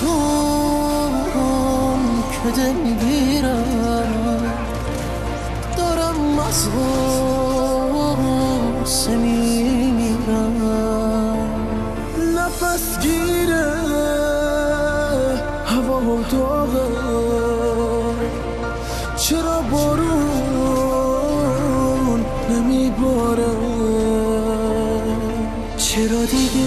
نکن که دل میگیرم، دارم از غصه میمیرم. نفس گیره هوا داغه، چرا بارون نمیباره، چرا دیگه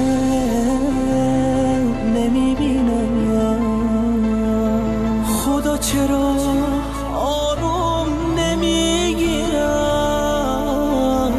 نمیبینم، خدا چرا آروم نمیگیرم.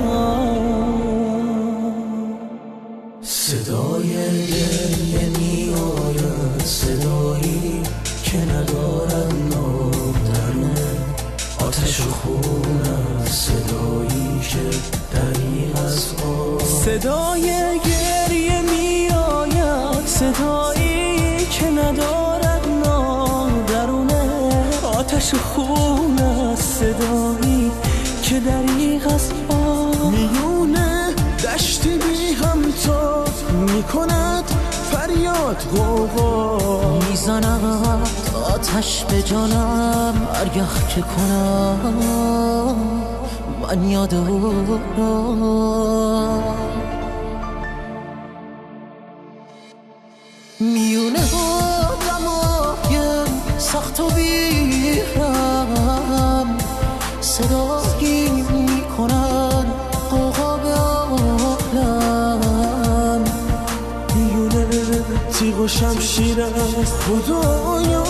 صدای گریه میآید، صدایی که ندارد نام درونه، آتش و خون است، صدایی که دریغ از آب. صدای گریه میآید، صدایی که ندارد نام درونه، آتش و خون است، صدایی که دریغ از آب. میونه دشتی بی همتاب میکند فریاد غوغا، میزند آتش به جانم هرگه که کنم من یادم. میونه آدمای سخت و بیرم صدایی میکنن غوغا به عالم. میونه تیغ و شمشیر خدایا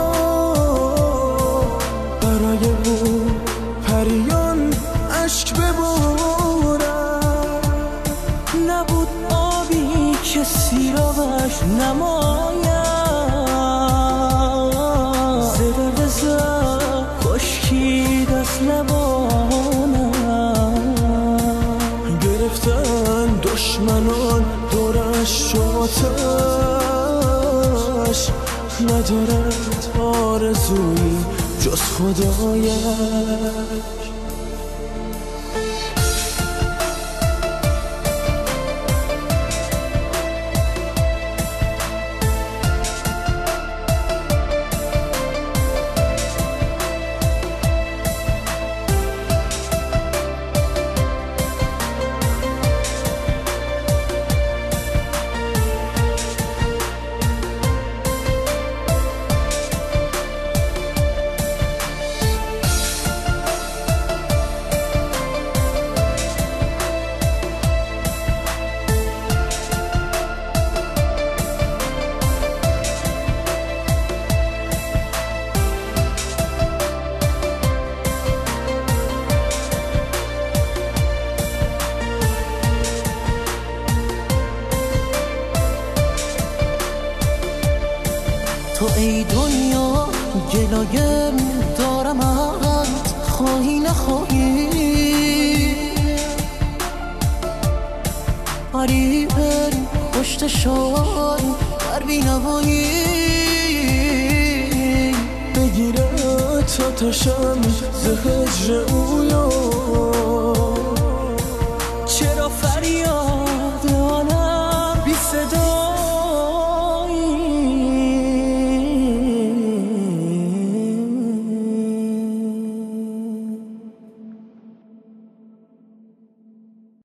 برای اون پریان اشک ببارم. نبود آبی که سیرابش نماید، ز درد زد خشکید از لبانم. گرفتن دشمنان دورش آتش، ندارد آرزویی جز خدایش. تو ای دنیا گلایم دارم ات، خواهی نخواهی قریبن پشتشان در بینوایی. بگیرت آتشم ز هجر اویان،